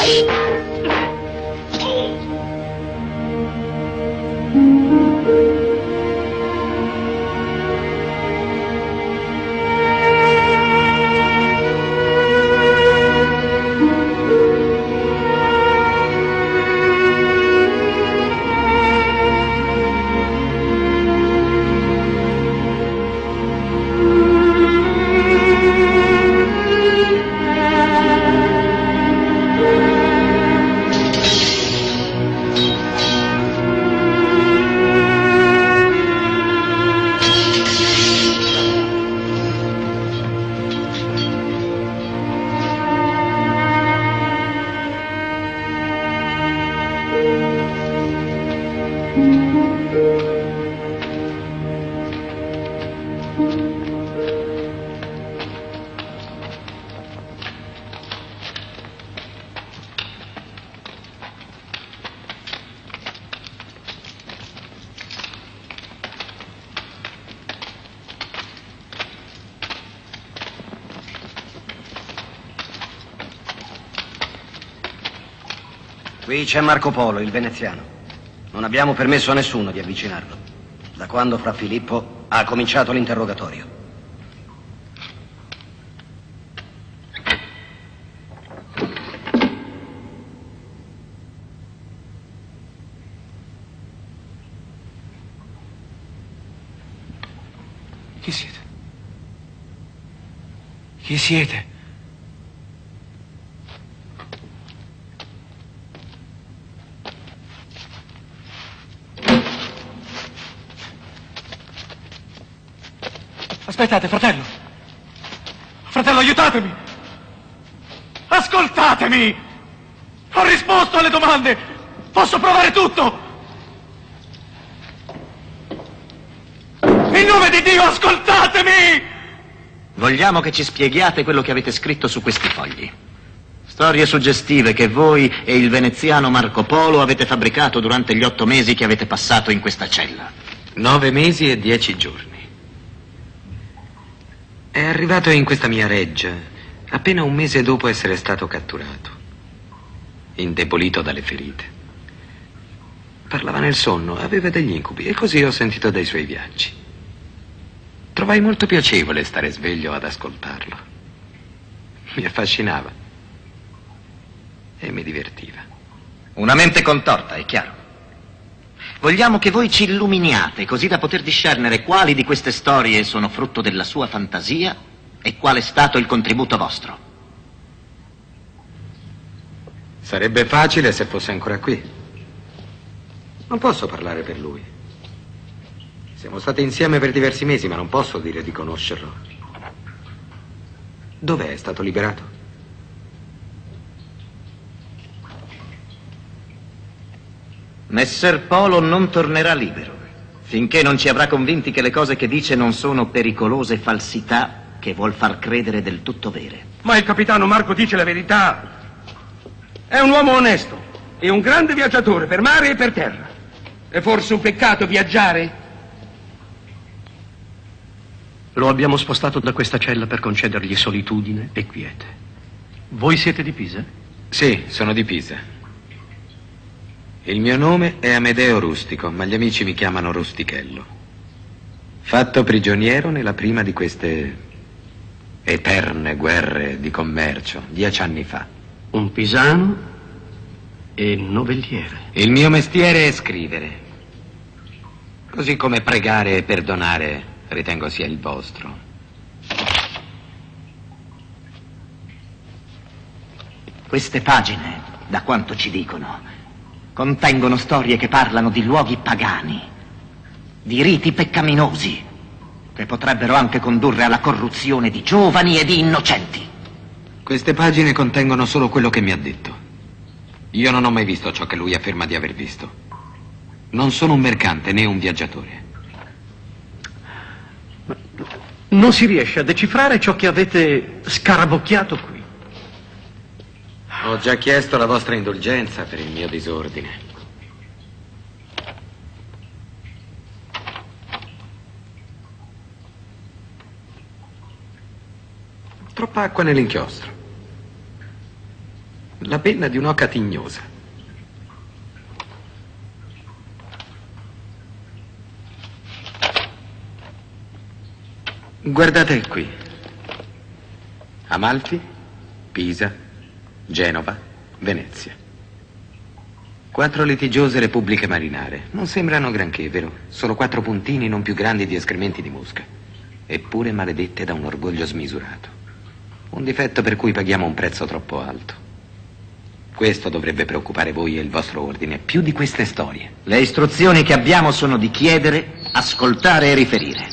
Qui c'è Marco Polo, il veneziano. Non abbiamo permesso a nessuno di avvicinarlo, da quando Fra Filippo ha cominciato l'interrogatorio. Chi siete? Chi siete? Aspettate, fratello! Fratello, aiutatemi! Ascoltatemi! Ho risposto alle domande! Posso provare tutto! In nome di Dio, ascoltatemi! Vogliamo che ci spieghiate quello che avete scritto su questi fogli. Storie suggestive che voi e il veneziano Marco Polo avete fabbricato durante gli 8 mesi che avete passato in questa cella. 9 mesi e 10 giorni. È arrivato in questa mia reggia appena un mese dopo essere stato catturato, indebolito dalle ferite. Parlava nel sonno, aveva degli incubi e così ho sentito dei suoi viaggi. Trovai molto piacevole stare sveglio ad ascoltarlo. Mi affascinava e mi divertiva. Una mente contorta, è chiaro. Vogliamo che voi ci illuminiate, così da poter discernere quali di queste storie sono frutto della sua fantasia e qual è stato il contributo vostro. Sarebbe facile se fosse ancora qui. Non posso parlare per lui. Siamo stati insieme per diversi mesi, ma non posso dire di conoscerlo. Dov'è? È stato liberato? Messer Polo non tornerà libero, finché non ci avrà convinti che le cose che dice non sono pericolose falsità che vuol far credere del tutto vere. Ma il capitano Marco dice la verità. È un uomo onesto e un grande viaggiatore per mare e per terra. È forse un peccato viaggiare? Lo abbiamo spostato da questa cella per concedergli solitudine e quiete. Voi siete di Pisa? Sì, sono di Pisa. Il mio nome è Amedeo Rustico, ma gli amici mi chiamano Rustichello. Fatto prigioniero nella prima di queste eterne guerre di commercio, 10 anni fa. Un pisano e novelliere. Il mio mestiere è scrivere, così come pregare e perdonare ritengo sia il vostro. Queste pagine, da quanto ci dicono, contengono storie che parlano di luoghi pagani, di riti peccaminosi, che potrebbero anche condurre alla corruzione di giovani e di innocenti. Queste pagine contengono solo quello che mi ha detto. Io non ho mai visto ciò che lui afferma di aver visto. Non sono un mercante né un viaggiatore. Non si riesce a decifrare ciò che avete scarabocchiato qui. Ho già chiesto la vostra indulgenza per il mio disordine. Troppa acqua nell'inchiostro. la penna di un'oca tignosa. Guardate qui. Amalfi, Pisa, Genova, Venezia. 4 litigiose repubbliche marinare. Non sembrano granché, vero? Solo 4 puntini non più grandi di escrementi di mosca. Eppure maledette da un orgoglio smisurato. Un difetto per cui paghiamo un prezzo troppo alto. Questo dovrebbe preoccupare voi e il vostro ordine, più di queste storie. Le istruzioni che abbiamo sono di chiedere, ascoltare e riferire.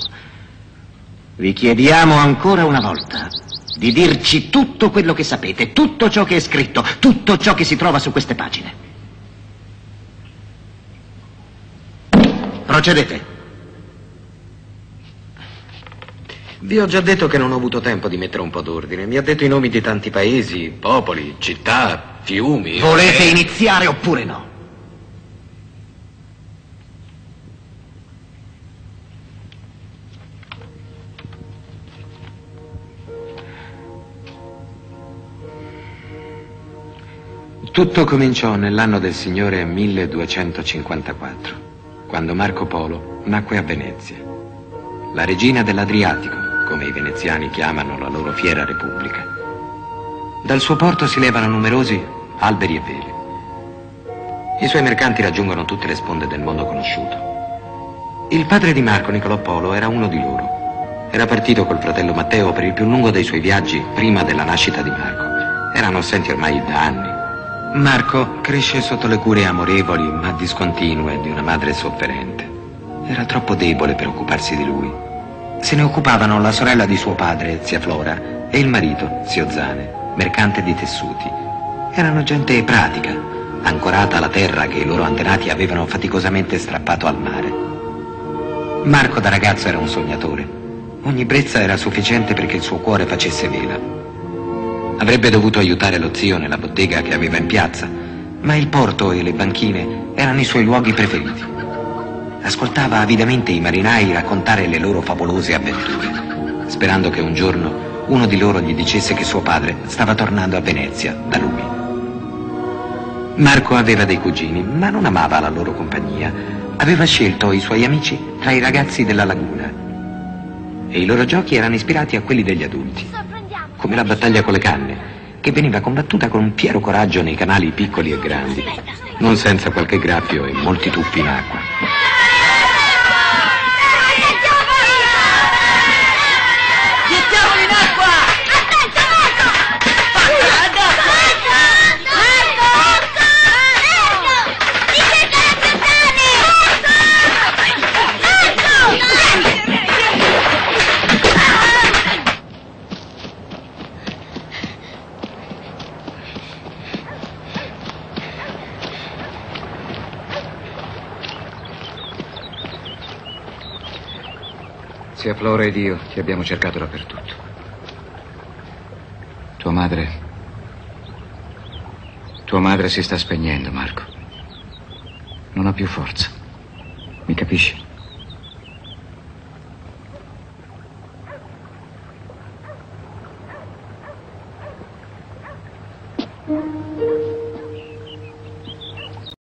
Vi chiediamo ancora una volta di dirci tutto quello che sapete, tutto ciò che è scritto, tutto ciò che si trova su queste pagine. Procedete. Vi ho già detto che non ho avuto tempo di mettere un po' d'ordine. Mi ha detto i nomi di tanti paesi, popoli, città, fiumi. Volete iniziare oppure no? Tutto cominciò nell'anno del Signore 1254, quando Marco Polo nacque a Venezia, la regina dell'Adriatico, come i veneziani chiamano la loro fiera repubblica. Dal suo porto si levano numerosi alberi e vele. I suoi mercanti raggiungono tutte le sponde del mondo conosciuto. Il padre di Marco, Niccolò Polo, era uno di loro. Era partito col fratello Matteo per il più lungo dei suoi viaggi prima della nascita di Marco. Erano assenti ormai da anni. Marco cresce sotto le cure amorevoli ma discontinue di una madre sofferente. Era troppo debole per occuparsi di lui. Se ne occupavano la sorella di suo padre, zia Flora, e il marito, zio Zane, mercante di tessuti. Erano gente pratica, ancorata alla terra che i loro antenati avevano faticosamente strappato al mare. Marco da ragazzo era un sognatore. Ogni brezza era sufficiente perché il suo cuore facesse vela. Avrebbe dovuto aiutare lo zio nella bottega che aveva in piazza, ma il porto e le banchine erano i suoi luoghi preferiti. Ascoltava avidamente i marinai raccontare le loro favolose avventure, sperando che un giorno uno di loro gli dicesse che suo padre stava tornando a Venezia da lui. Marco aveva dei cugini, ma non amava la loro compagnia. Aveva scelto i suoi amici tra i ragazzi della laguna e i loro giochi erano ispirati a quelli degli adulti, come la battaglia con le canne, che veniva combattuta con un fiero coraggio nei canali piccoli e grandi, non senza qualche graffio e molti tuffi in acqua. Gettiamoli in acqua! Attento, Marco! Zia Flora ed io ti abbiamo cercato dappertutto. Tua madre si sta spegnendo, Marco. Non ha più forza. Mi capisci?